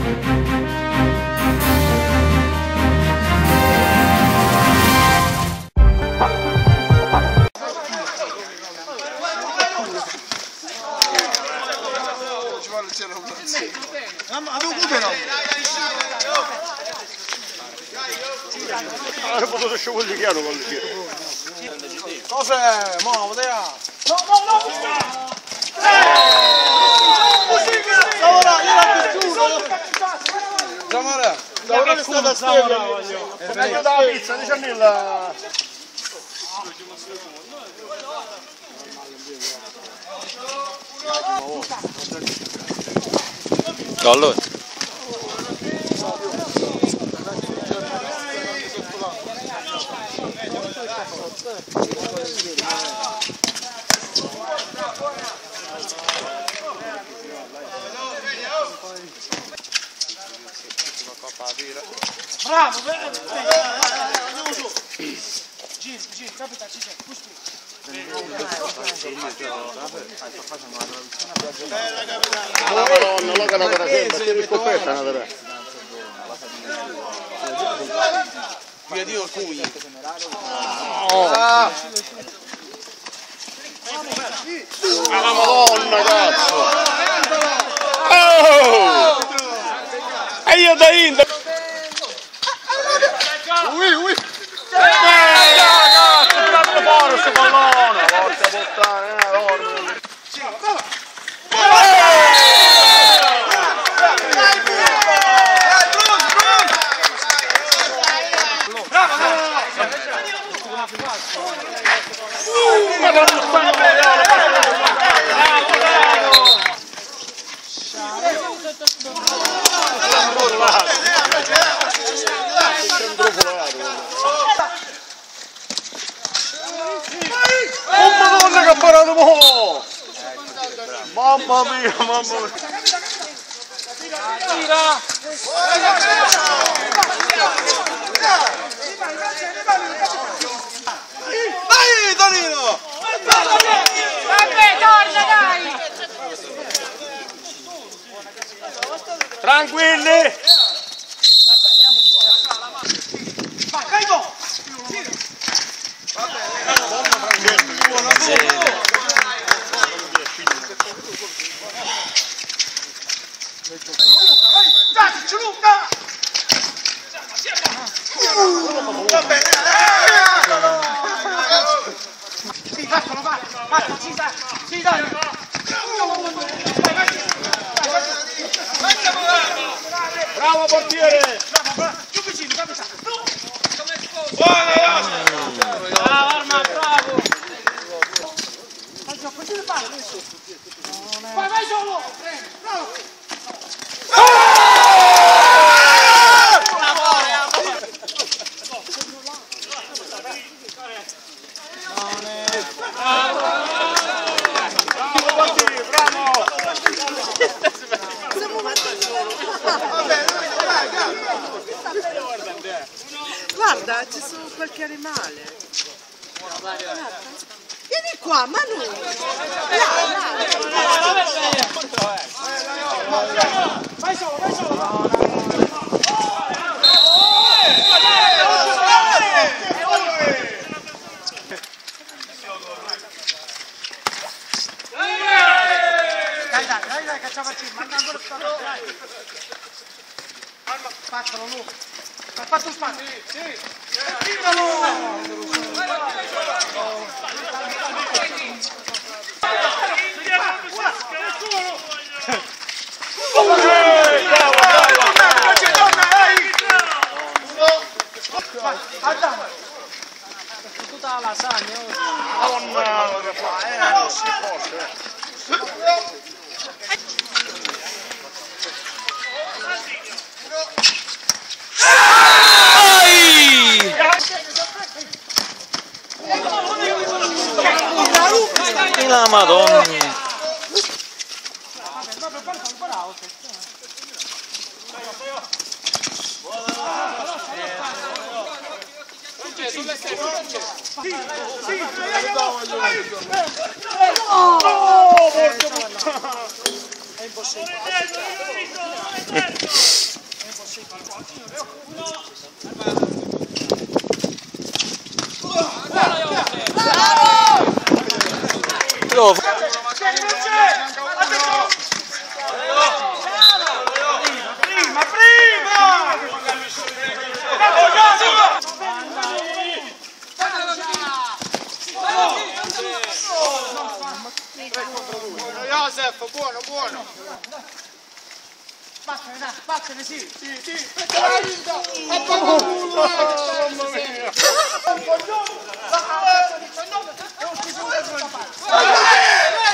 Non posso scivogliare con le piede. Cos'è? Muovete! No! Ora, io l'ho piaciuto! Zamora! Ora è stata stella! Meglio dalla pizza, diciamo il... Allora. Bravo! Andiamo su! Giri, capita, ci sei, pusti! Madonna, lo che non sempre, ti riscoperta una vera. Via Dio, cui! La Madonna, cazzo! Oh! E io da India! Ui! Tiratelo fuori questo pallone! Porca puttana, enorme! Oh Madonna che ha parato mo! Mamma mia! Tira! Dai, Danilo! Vabbè, torna, dai! Tranquilli! Vai, Caico! Dai, Luca! Va bene! Sì, fatelo, sì, dai! Bravo portiere! Bravo, più vicino, capita! Bravo, Arma, bravo! Vai solo! Bravo! Guarda, c'è solo qualche animale. Vieni qua, Manu. Vai solo! Dai, cacciamoci, manda ancora spazio, dai! Spazzalo, Luca! Ha fatto spazio! Sì! Tutta la lasagna. Non si può, La Madonna! Josef, buono, buono. Vattene, sì. Mamma mia.